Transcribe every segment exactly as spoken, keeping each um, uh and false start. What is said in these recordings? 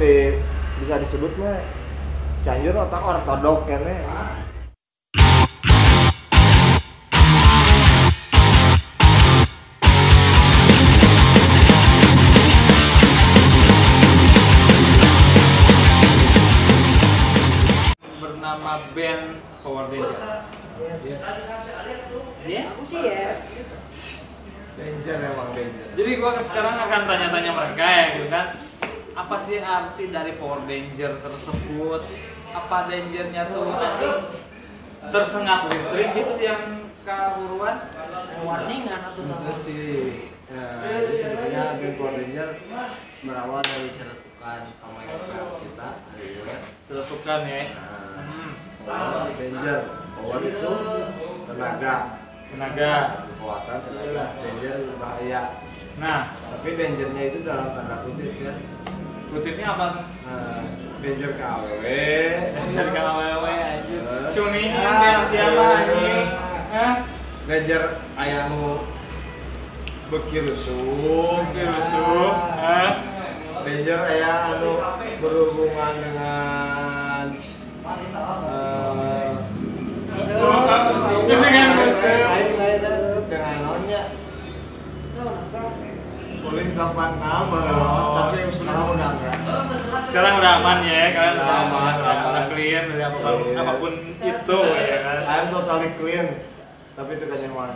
di bisa disebut mah Cianjur otak ortodok kene. Bernama band Power Danger. Yes. Yes. Yes. Aku sih yes. Danger emang danger. Jadi gua sekarang akan tanya-tanya mereka ya gitu kan. Apa sih arti dari Power Danger tersebut? Apa dangernya tuh nanti tersengat listrik gitu yang keburuan? Warning kan atau Itu sih eh, sebenarnya band Power Danger berawal dari ceretukan pemain kita dari web. Celetukan ya. Nah, Hmm. Power Danger, Power itu tenaga, Tenaga. kekuatan tenaga. Danger bahaya. Nah, Tapi dangernya itu dalam tanda kutip ya. kutipnya apa? Nah, danger K W W. Danger K W W aja. Cuningin yang siapa anjing? Hah? Danger aya nu beki rusuh. Oke, rusuh. Hah? Danger aya anu berhubungan dengan eh Ini kan rusuh. lain lain dengan nonnya polis delapan puluh enam tapi sekarang udah enggak. Sekarang udah aman ya, kalian udah Udah aman, aman, udah, aman. udah clear dari apapun, Iya. apapun itu ya kan. I'm totally clean tapi itu kan nyaman.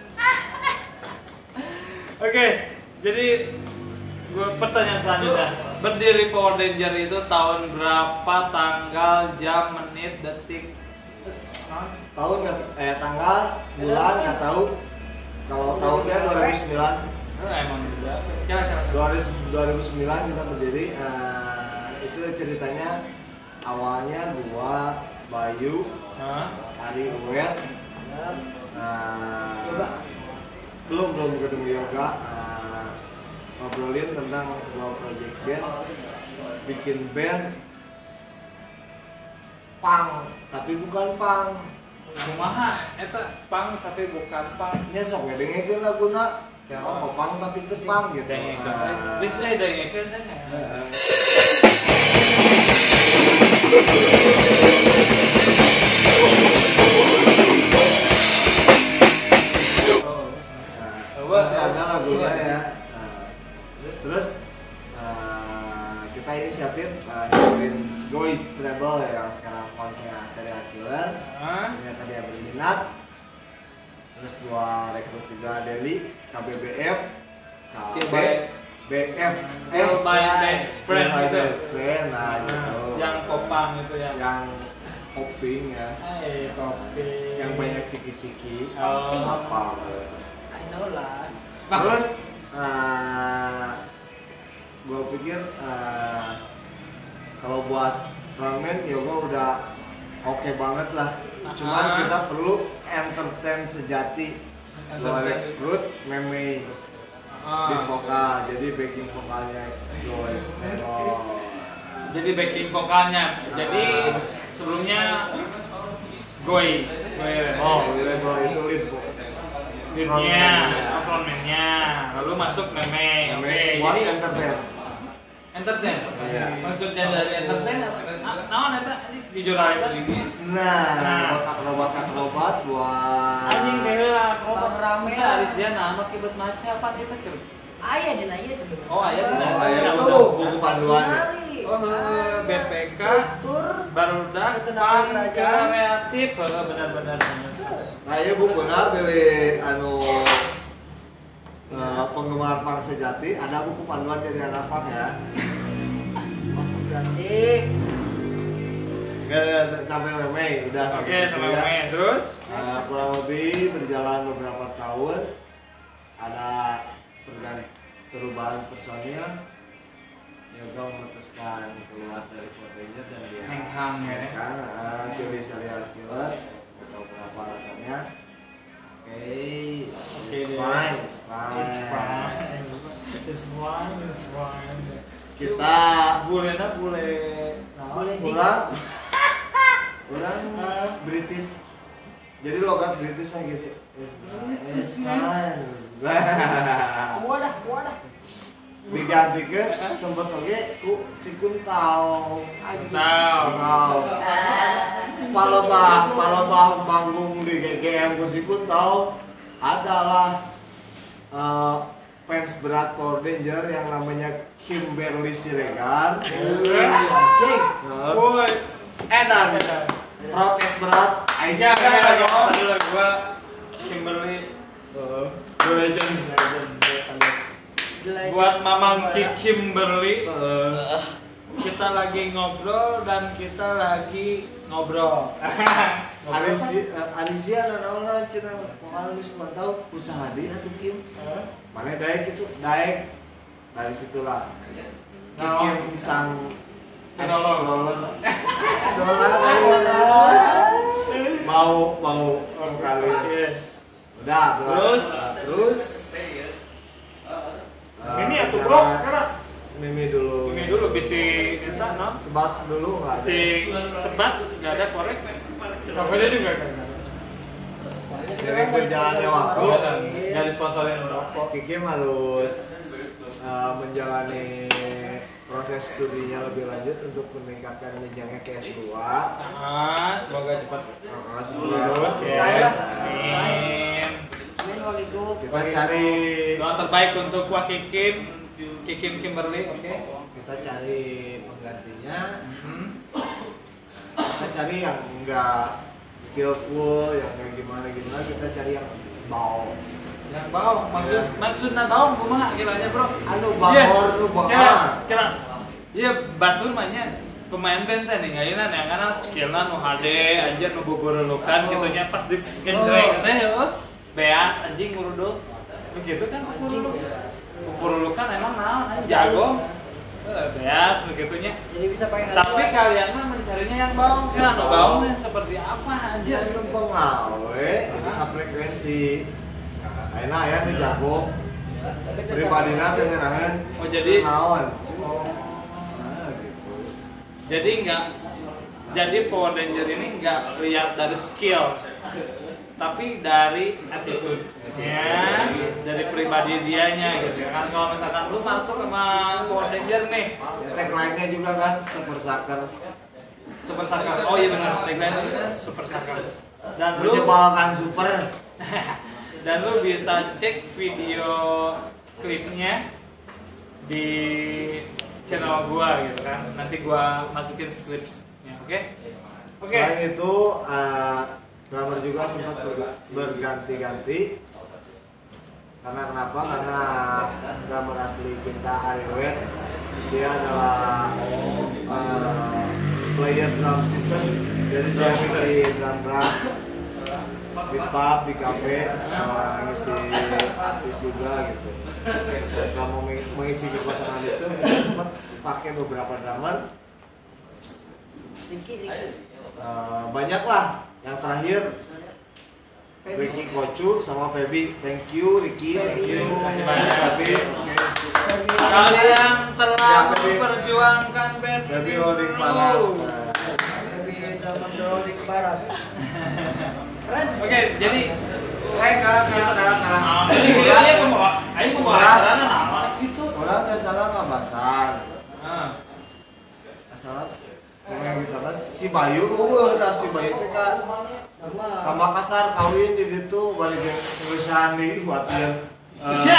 Oke, jadi gue pertanyaan selanjutnya. Berdiri Power Danger itu tahun berapa, tanggal, jam, menit, detik? Terus, non? Tahun nggak eh tanggal bulan nggak tahu. Kalau tahunnya dua ribu sembilan. Oh, emang juga. Coba coba. dua ribu sembilan kita berdiri. eh, itu ceritanya awalnya gua Bayu Hah? Ari Uwet eh, belum belum ketemu Yoga eh, ngobrolin tentang sebuah project band, bikin band punk tapi bukan punk. Kumaha? Eta pang tapi bukan pang. Nya sok ngedengekeun laguna Ya. apa punk tapi teu punk gitu. Dengekeun. Eh, Please eh dengekeun kan. eh, Oh. Nah, nanti ada lagunya ya. Nah, terus uh, kita inisiatif uh, nyobain Gois Treble yang sekarang voice-nya serial killer. Hah? Ternyata dia berminat. Terus gua rekrut juga Deli, K B B F, K B B F, Eh, my best friend my gitu. best friend, nah gitu. Yang popang itu ya. Yang popping ya, Eh, kopi. yang banyak ciki-ciki. Oh. Apa? I know lah. Terus uh, gue pikir uh, kalau buat frontman ya gue udah oke okay banget lah. Cuman Ah. kita perlu entertain sejati. Gue Entertain. rekrut Meme Ah. di vokal, jadi backing vokalnya Gois. Oh. Jadi backing vokalnya. Jadi sebelumnya Goy, Goy Oh, Remo. label itu lead vocal. Leadnya, Frontman-nya. frontman-nya, lalu masuk meme. Oke, Buat jadi entertain. entertain. Iya. Maksudnya dari entertain apa? Ah, naon eta? Anjing jujur aja ini. Nah, Nah. buat akrobat-akrobat buat Anjing bela Bang rame. Kita Arisia nama kibet maca apa kita keur. Ayah dan ayah sebenarnya. Oh, aya dina. Oh, aya Udah, tuh udah. buku panduan ya. Oh, heuh, B P K Tur. barudak Ketenangan pang kerajaan. kreatif, heuh, benar-benar. Nah, iya bukunya beli anu eh, penggemar punk sejati, ada buku panduan jadi anak punk ya. Berarti Nggak sampai meme, udah Oke, situ sama ya. meme terus. Eh, kurang lebih berjalan beberapa tahun, ada pergan- perubahan personil. Yoga memutuskan keluar dari Power Danger dan dia Hengkang ya. hengkang, eh, pilih serial killer. Nggak tahu kenapa alasannya. Oke, Oke it's deh. fine, it's fine. It's fine. It's fine, it's fine. Kita Bulena bule. Bule di- orang orang British, jadi logat British mah gitu. It's fine, it's fine. wadah, wadah. digantikan sempet oke ku si Kuntau. Tahu. Kuntau. Palebah, palebah manggung di G G M ku si Kuntau adalah uh, fans berat Power Ranger yang namanya Kimberly Siregar. Cing. Woi. Edan protes berat Ya, Aisyah dong. adalah gua Kimberly Uh, legend. buat Mamang Ki Kimberly. Uh, Kita lagi ngobrol dan kita lagi ngobrol. Arisia, uh, Arisia dan orang cina kalau misalkan tahu usaha dia tuh Kim. Mana daek itu daek dari situlah. Nah, Kim sang Penolong. explorer. Mau mau kali. Udah, Terus? uh, terus. Uh, Ini atuh jalan- bro, karena Mimi dulu. ini dulu bisi kita no. Sebat dulu nggak ada. Si sebat nggak ada korek. Rokoknya juga kan. Sering berjalannya waktu. Dari sponsorin rokok. Kiki harus uh, menjalani proses studinya lebih lanjut untuk meningkatkan jenjangnya ke S dua. Ah, semoga cepat Uh, semoga lulus ya. Saya. Amin. Amin walikum. kita cari Doa terbaik untuk Waki Kim, Kikim Kimberly, oke? kita cari penggantinya. Hmm. Kita cari yang enggak skillful, yang kayak gimana gimana. Kita cari yang bau. Yang bau, maksud Ya. maksudnya bau kumaha kiranya bro? Anu bangor lu Yes, bangor. kira. Iya, batur mah nya pemain benten nih ngayuna nya karena skillna nu H D anjir nu boborelukan Oh. gitu nya pas di genjreng teh heuh. Beas anjing ngurudul. Begitu kan ngurudul. Boborelukan emang naon anjing jago. Eh, beas begitu nya. Jadi bisa pakai Tapi kalian mah mencarinya yang bau, kira nu bau teh seperti apa anjir? Dia nu pengawe, itu frekuensi. Ayeuna aya nih jago. Pribadina teu ngeunaheun. Oh, jadi- naon? Nah, gitu. Jadi enggak jadi Power Ranger ini enggak lihat dari skill tapi dari attitude ya, dari pribadi dianya gitu kan. Kalau misalkan lu masuk sama Power Ranger nih Ya, tagline-nya juga kan super sucker. Super Sakar, oh iya benar, tagline-nya Super Sakar. Dan lu Menyebalkan super. dan lu bisa cek video klipnya di channel gua gitu kan. Nanti gua masukin scripts-nya, oke? Oke. Selain itu, uh, drummer juga sempat ber- berganti-ganti. Karena kenapa? Karena drummer asli kita Ariwet, dia adalah uh, player drum season, jadi dia ngisi drum drum di pub, di cafe, uh, ngisi artis juga gitu. Saya selama meng- mengisi kekosongan itu, kita sempat pakai beberapa drummer. Riki, Riki. Uh, banyak lah. Yang terakhir Ricky Kocu sama Feby. Thank you Ricky, thank you. Feby. Kasih banyak. Feby. Oke. Kalian telah Ya, Feby. memperjuangkan band Feby ini. holding parah. Oh. Tapi drama Dolik Barat. Keren. Oke, jadi Eh kalah kalah kalah kalah. ah, ini Orang- dia membawa, ayo membawa Orang- acaranya nama gitu. Orang nggak salah nggak basan. Ah, Salah. Pemain gitarnya si Bayu, uh, dah si Bayu teh kan Sama. sama kasar kawin di situ balik yang tulisan di buat dia. Ya.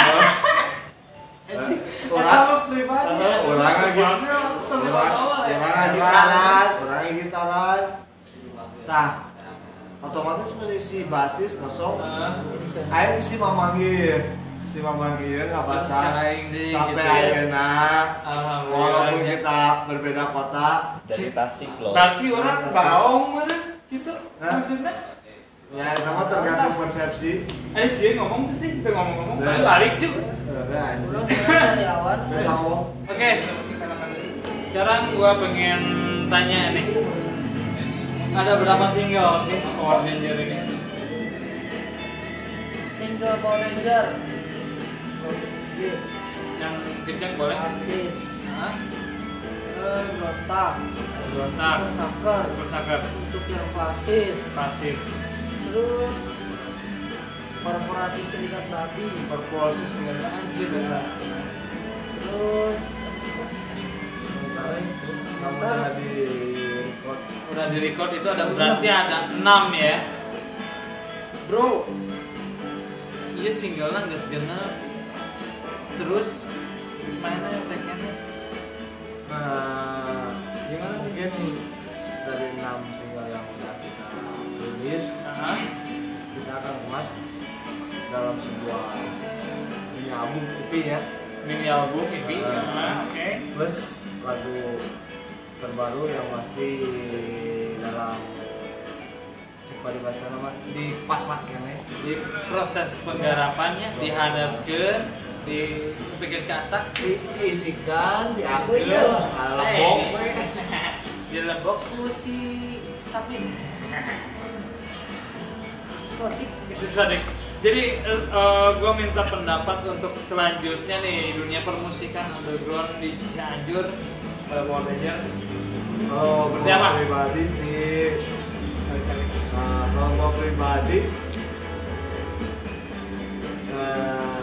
Orang Eta pribadi. Eh, orang lagi Soalnya terus orang bawa ya. orang lagi gitaran, orang lagi gitaran. Tah, otomatis posisi basis kosong. Ah, Ayo si Mamang ieu. Si Mamang ieu nggak Terus basah sekarang di sampai gitu ya. ayeuna. Alhamdulillah. Walaupun kita berbeda kota, Dari Tasik loh. Berarti orang baong mana gitu Hah? maksudnya? ya itu mah tergantung persepsi. Eh sih ngomong tuh sih, kita ngomong-ngomong Nah. balik balik juga. Udah anjing. Udah dari awal. Terus ngomong. Oke, sekarang gua pengen tanya nih, ada berapa single sih Power Ranger ini? Single Power Ranger. Bis. Yang kencang boleh? Artis. Hah? Berotak. Nah, Bersaker. Bersaker, Untuk yang fasis. Pasif, Terus korporasi sindikat babi. Korporasi Senjata Anjir ya. Terus Terus Sementara itu namanya di record. Udah di record itu ada berarti ada enam ya. Bro. Iya singlenya geus genep. Terus mana secondnya? Nah, Gimana sih? mungkin dari enam single yang udah kita rilis, Hah? kita akan kemas dalam sebuah mini album E P ya, Mini album E P. Ah. Ah, oke. plus lagu terbaru yang masih dalam coba dibahas nama dipasak ya nih. Di proses penggarapannya dihadapkan dibikin kasak Diisikan, Oh, diambil, iya. lebok, dilebok ku si Sapin. Sodik. Si Sadik. Jadi gue minta pendapat untuk selanjutnya nih dunia permusikan underground di Cianjur pada Power Ranger. kalau Seperti apa? gua pribadi sih, nah, kalau gua pribadi eh,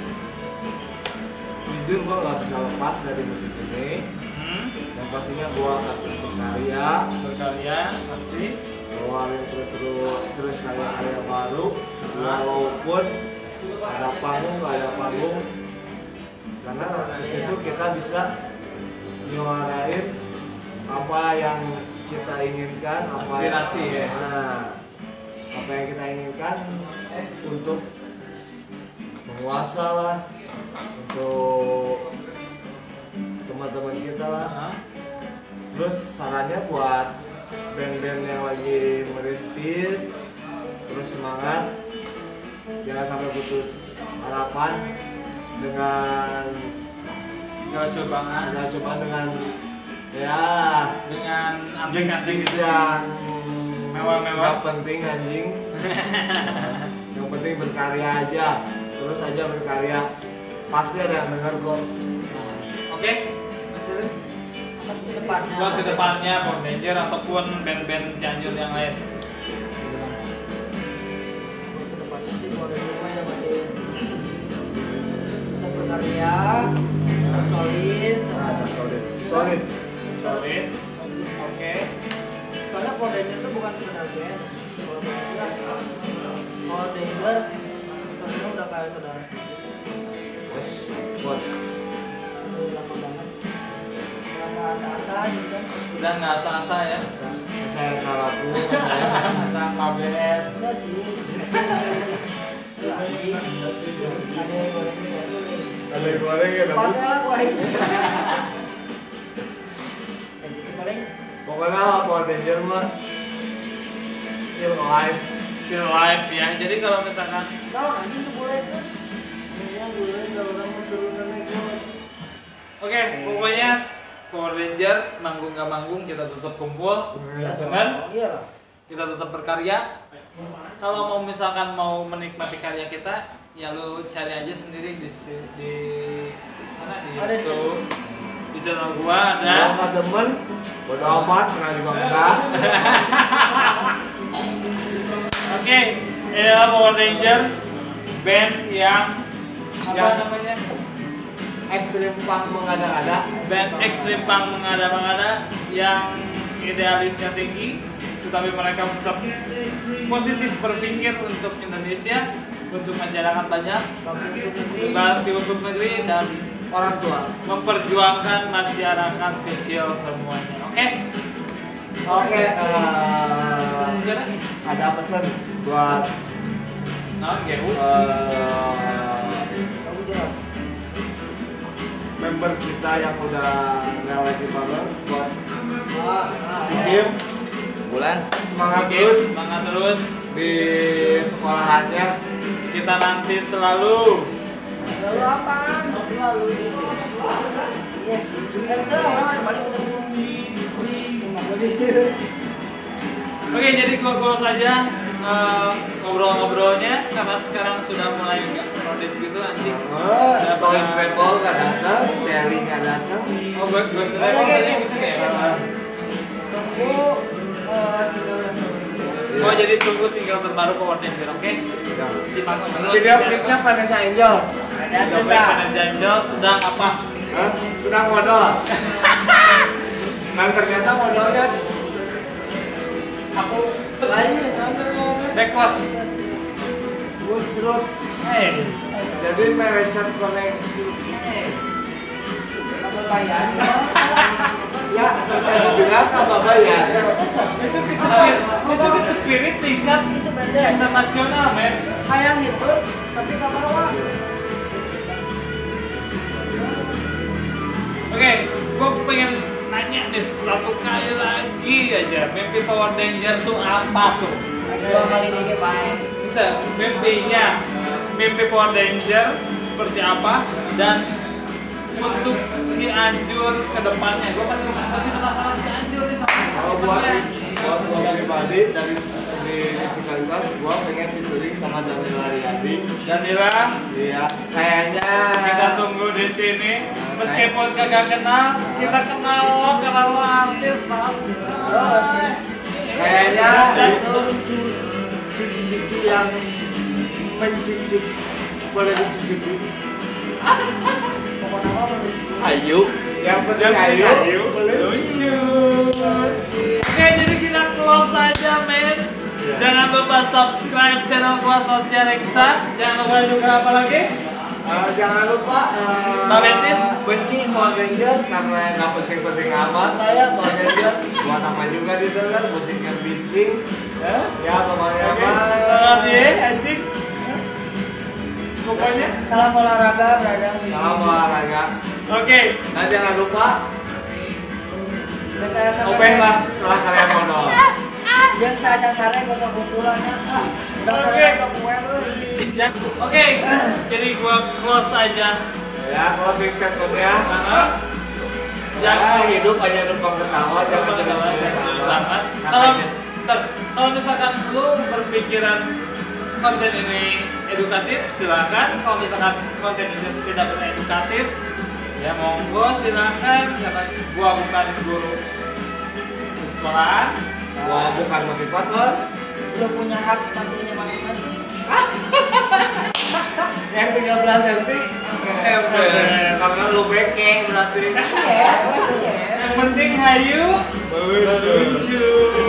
jujur gua nggak bisa lepas dari musik ini. Hmm, Yang pastinya gua akan terus berkarya, berkarya pasti. keluarin terus terus terus karya-karya baru, walaupun ada panggung nggak ada panggung, karena di situ kita bisa nyuarain apa yang kita inginkan, apa Aspirasi, ya. nah, apa yang kita inginkan untuk penguasa lah, untuk teman-teman kita lah. Hah? Terus sarannya buat band-band yang lagi merintis, terus semangat, jangan sampai putus harapan dengan Segala cobaan segala cobaan dengan ya dengan gigs-gigs antik-antik yang Mewah-mewah. nggak penting anjing. Yang penting berkarya aja, terus aja berkarya, pasti ada yang denger kok. Oke, Mas Diri. Depannya. Buat kedepannya Power Ranger ataupun band-band Cianjur yang lain. Ke depannya sih kalau dari rumah ya masih tetap berkarya, tetap solid, sama Solid, solid. Solid. Oke. soalnya Power Ranger itu bukan sekedar band. Power Ranger, Power Ranger sebenarnya udah kayak saudara sendiri. Yes, buat Udah lama banget. Udah nggak asa-asa gitu kan. Udah nggak asa-asa ya. saya kalaku, saya Asa maben. Enggak sih. Itu anjing. Ada yang gorengnya itu. ada yang goreng ya dapet. Pakai lah kuah ini. Kayak gitu paling. Pokoknya Power Ranger mah still alive. Still live ya. Jadi kalau misalkan Tahu anjing tuh boleh tuh. Ini yang boleh nggak orang mau turunan naik. oke, pokoknya Power Ranger manggung nggak manggung kita tetap kumpul, kan? Iya lah. Kita tetap berkarya. Kalau mau misalkan mau menikmati karya kita, ya lu cari aja sendiri di si- di mana di Ada di- YouTube. Di channel gua Kalau ada. nggak demen, bodo amat, kena juga enggak. Oke, ya Power Ranger band yang apa Yang- namanya? Ekstrim punk mengada-ada. Band ekstrim punk mengada-mengada yang idealisnya tinggi, tetapi mereka tetap positif berpikir untuk Indonesia, untuk masyarakat banyak, Bakti untuk negeri. bakti untuk negeri dan Orang tua. memperjuangkan masyarakat kecil semuanya. Oke, Oke, eh, Gimana? ada pesan buat nah, Gehu. eh, Kamu jawab. member kita yang udah nggak lagi bareng, buat Ah, ah, ya. Kim Bulan semangat Oke, terus semangat terus. di sekolahannya. Kita nanti selalu Lalu apa? Selalu di sini. Iya sih. Kan tuh orang yang paling udah cuma gue di sini. Oke, jadi gua saja eh, ngobrol-ngobrolnya karena sekarang sudah mulai nggak kredit gitu anjing. Oh, Toys People nggak datang, Terry nggak datang. Oh, gue gue sudah Oke, oke, tadi oke. kesini ya. Eh, Tunggu eh, single yang baru. Oh, jadi tunggu single terbaru Power Ranger, oke? ya. Simak terus. Video klipnya Vanessa Angel. Ada Video klip tetap. Vanessa Angel sedang apa? Hah? Sedang modal. Dan ternyata modalnya Aku lain, nanti ngomongnya. back kelas. Gue serut. Eh. Jadi Merchant Connect. Eh. Kamu bayar. Ya, bisa dibilang sama bayar. Itu kecepir, itu kecepirit tingkat Itu beda. internasional, men. Hayang itu, tapi nggak bawa. Oke, gue pengen nanya nih satu kali lagi aja, mimpi Power Ranger tuh apa tuh? Dua kali ini baik. Kita mimpinya, mimpi Power Ranger seperti apa dan untuk si Anjur ke depannya. Gue pasti pasti penasaran si Anjur nih sama. Kalau buat buat gua pribadi dari segi musikalitas gua pengen featuring sama Danila Riyadi. Danila, Iya, kayaknya kita tunggu di sini. Meskipun kagak kenal, kita kenal lo karena lo artis, Pak. Oh sih. kayaknya itu cici-cici yang mencicip boleh dicicipi. Pokoknya apa terus? Ayo. Yang penting Yang penting ayo, ayo, boleh lucu. Oke, jadi kita close aja, men. Jangan lupa subscribe channel gua Sosial Reksa. Jangan lupa juga apa lagi? Eh, jangan lupa uh, Talentin. benci Power Ranger karena nggak penting-penting amat lah ya Power Ranger. Buat apa juga didengar musiknya bising. Ya. Ya pokoknya Oke, mah. salam ya, anjing. Pokoknya. Salam olahraga, berada. Salam olahraga. Oke. Dan jangan lupa Biasa sampai. openg lah setelah kalian modal. Yang saya cari gosok butulanya. Udah Oke. sore gosok kue euy. Ya, Oke, jadi gua close aja. Ya closing statementnya. Heeh. Ya hidup hanya numpang ketawa, jangan serius-serius amat. Kalau ntar, kalau misalkan lu berpikiran konten ini edukatif, silakan. Kalau misalkan konten ini tidak beredukatif, ya monggo silakan. Karena gua bukan guru sekolahan. Gua bukan motivator. Lu punya hak sepatunya masing-masing. Yang tiga belas senti ember. Karena lu beke berarti. Yes, yes. Yang penting hayu Meluncur. lucu.